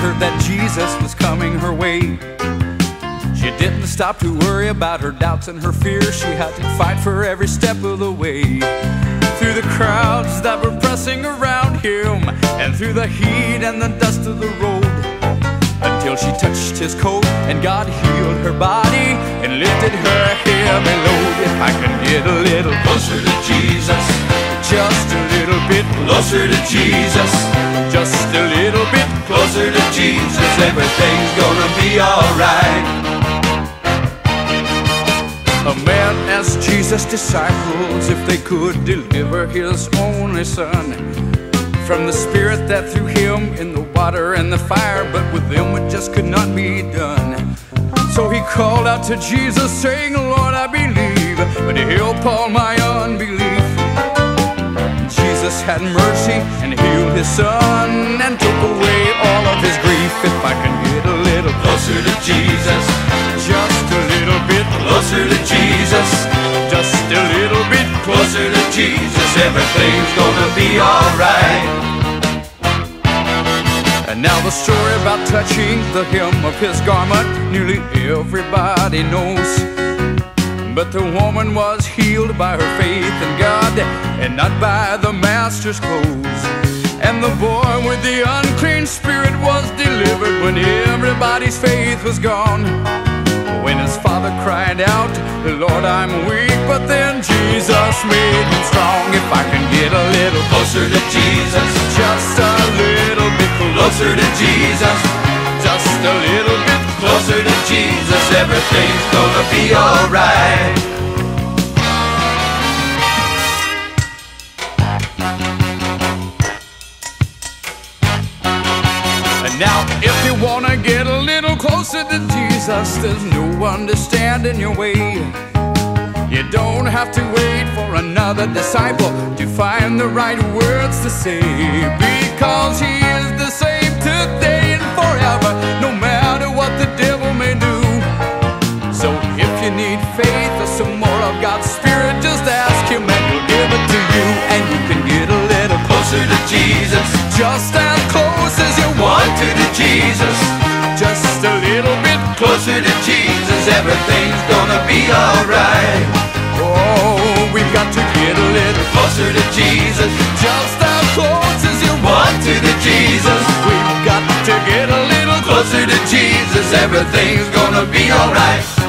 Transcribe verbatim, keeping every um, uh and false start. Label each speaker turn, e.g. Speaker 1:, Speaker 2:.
Speaker 1: heard that Jesus was coming her way. She didn't stop to worry about her doubts and her fears. She had to fight for every step of the way. Through the crowds that were pressing around him, and through the heat and the dust of the road, until she touched his coat and God healed her body and lifted her heavy load. If I can get a little closer to Jesus, just a little bit closer to Jesus, just a little bit closer to Jesus, everything's gonna be alright. A man asked Jesus' disciples if they could deliver his only son from the spirit that threw him in the water and the fire, but with them it just could not be done. So he called out to Jesus saying, Lord, I believe, but help all my unbelief. Jesus had mercy and healed his son and took away all of his grief. If I can get a little closer to Jesus, just a little bit closer to Jesus, just a little bit closer to Jesus, everything's gonna be alright. And now the story about touching the hem of his garment nearly everybody knows. But the woman was healed by her faith in God and not by the master's clothes. And the boy with the unclean spirit was delivered when everybody's faith was gone. When his father cried out, Lord, I'm weak, but then Jesus made him strong. If I can get a little closer to Jesus, just a little bit closer to Jesus, just a little bit closer to Jesus, everything's gonna be alright. Now, if you wanna get a little closer to Jesus, there's no one to stand in your way. You don't have to wait for another disciple to find the right words to say, because he is the same today and forever, no matter what the devil may do. So if you need faith or some more of God's Spirit, just ask him and he'll give it to you. And you can get a little closer to Jesus, just as close as you want to to Jesus, just a little bit closer to Jesus, everything's gonna be alright. Oh, we've got to get a little closer to Jesus, just as close as you want to the Jesus. We've got to get a little closer to Jesus, everything's gonna be alright.